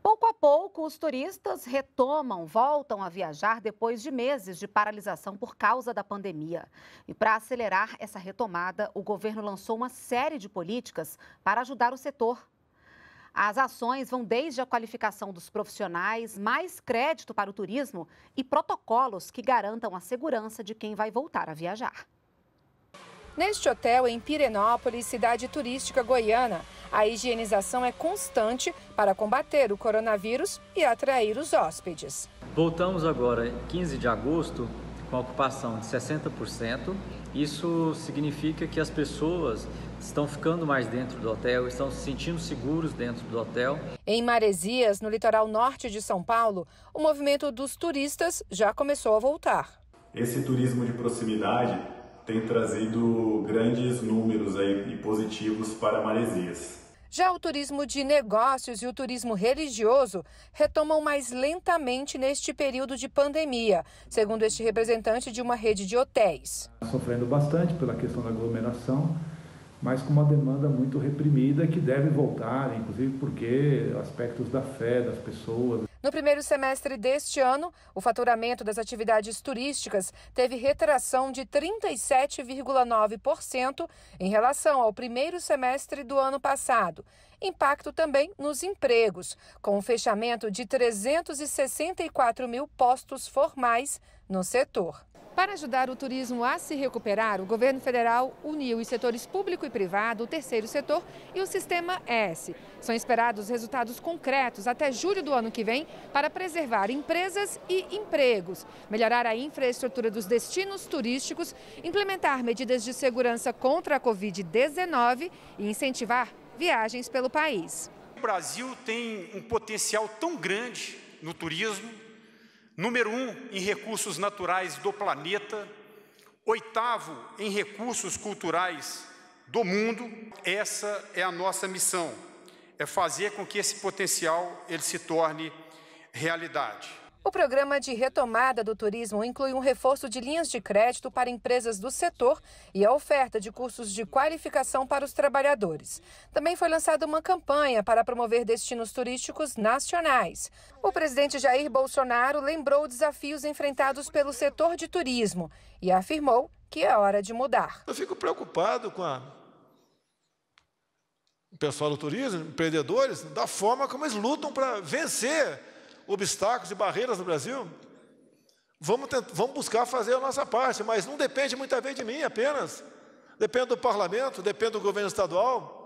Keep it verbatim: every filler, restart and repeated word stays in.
Pouco a pouco, os turistas retomam, voltam a viajar depois de meses de paralisação por causa da pandemia. E para acelerar essa retomada, o governo lançou uma série de políticas para ajudar o setor. As ações vão desde a qualificação dos profissionais, mais crédito para o turismo e protocolos que garantam a segurança de quem vai voltar a viajar. Neste hotel em Pirenópolis, cidade turística goiana, a higienização é constante para combater o coronavírus e atrair os hóspedes. Voltamos agora, quinze de agosto, com a ocupação de sessenta por cento. Isso significa que as pessoas estão ficando mais dentro do hotel, estão se sentindo seguros dentro do hotel. Em Maresias, no litoral norte de São Paulo, o movimento dos turistas já começou a voltar. Esse turismo de proximidade tem trazido grandes números aí e positivos para Maresias. Já o turismo de negócios e o turismo religioso retomam mais lentamente neste período de pandemia, segundo este representante de uma rede de hotéis. Sofrendo bastante pela questão da aglomeração, mas com uma demanda muito reprimida que deve voltar, inclusive porque aspectos da fé das pessoas. No primeiro semestre deste ano, o faturamento das atividades turísticas teve retração de trinta e sete vírgula nove por cento em relação ao primeiro semestre do ano passado. Impacto também nos empregos, com o fechamento de trezentos e sessenta e quatro mil postos formais no setor. Para ajudar o turismo a se recuperar, o governo federal uniu os setores público e privado, o terceiro setor e o Sistema S. São esperados resultados concretos até julho do ano que vem para preservar empresas e empregos, melhorar a infraestrutura dos destinos turísticos, implementar medidas de segurança contra a covid dezenove e incentivar viagens pelo país. O Brasil tem um potencial tão grande no turismo. Número um em recursos naturais do planeta, oitavo em recursos culturais do mundo. Essa é a nossa missão, é fazer com que esse potencial ele se torne realidade. O programa de retomada do turismo inclui um reforço de linhas de crédito para empresas do setor e a oferta de cursos de qualificação para os trabalhadores. Também foi lançada uma campanha para promover destinos turísticos nacionais. O presidente Jair Bolsonaro lembrou desafios enfrentados pelo setor de turismo e afirmou que é hora de mudar. Eu fico preocupado com a... o pessoal do turismo, empreendedores, da forma como eles lutam para vencer obstáculos e barreiras no Brasil. Vamos, tentar, vamos buscar fazer a nossa parte, mas não depende muitas vezes de mim apenas. Depende do parlamento, depende do governo estadual.